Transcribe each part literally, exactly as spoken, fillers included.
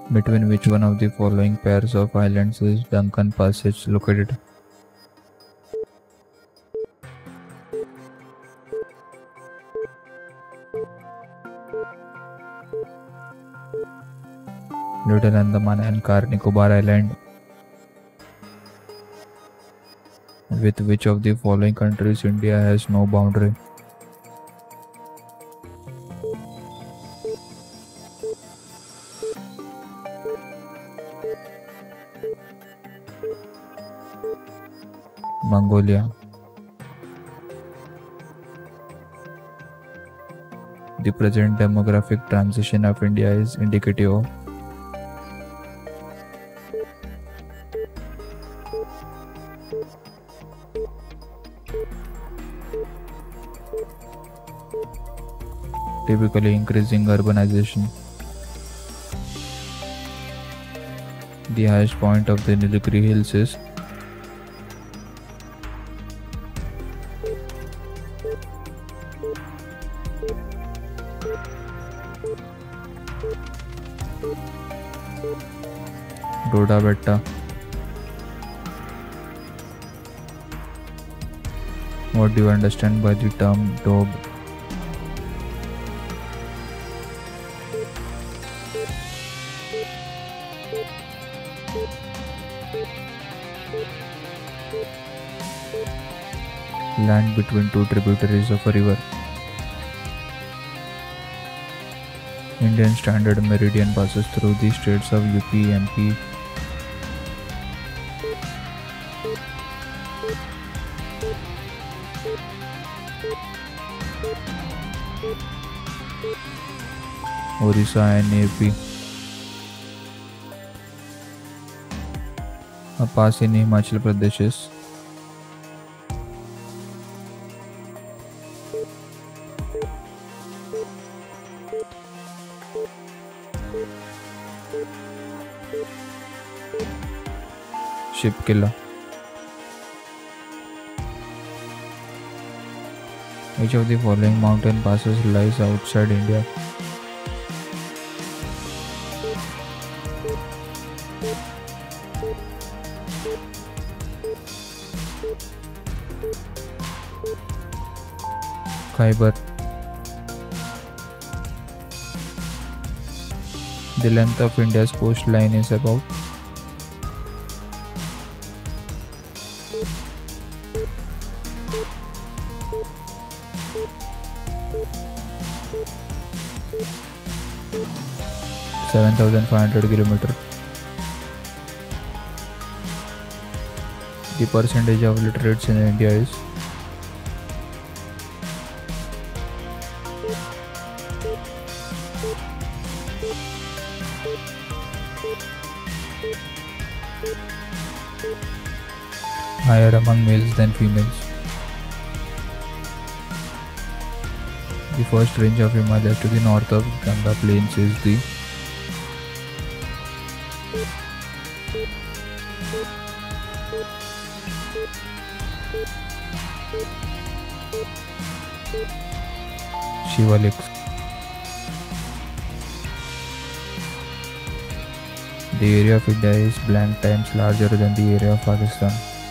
Between which one of the following pairs of islands is Duncan Passage located? Little Andaman and Car Nicobar Island. With which of the following countries India has no boundary? Mongolia. The present demographic transition of India is indicative of typically increasing urbanization. The highest point of the Nilgiri Hills is Doda Betta. What do you understand by the term Doab? Land between two tributaries of a river. Indian Standard Meridian passes through the states of U P, M P, Orissa and A P. A pass in Himachal Pradesh is Shipkila. Which of the following mountain passes lies outside India? Khyber. The length of India's coastline is about seven thousand five hundred kilometers. The percentage of literates in India is higher among males than females. The first range of Himalayas to the north of Ganga Plains is the Shivaliks. The area of India is blank times larger than the area of Pakistan.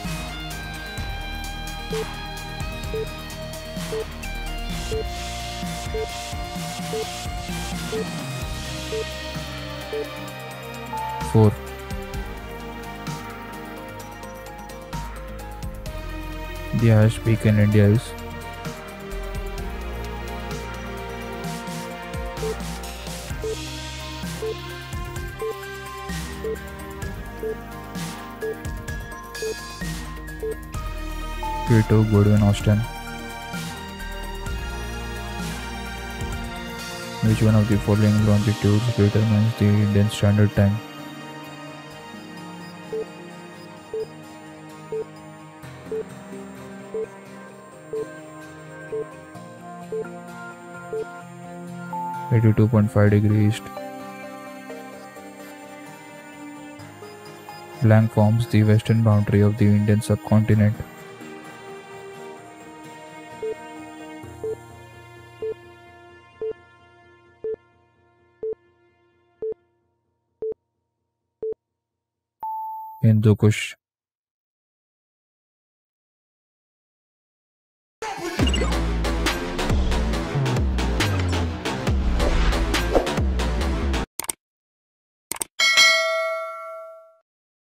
Four. The highest peak in India is K two Goodwin Austen. Which one of the following longitudes determines the Indian Standard Time? eighty-two point five degrees east. Blank forms the western boundary of the Indian subcontinent. Hindu Kush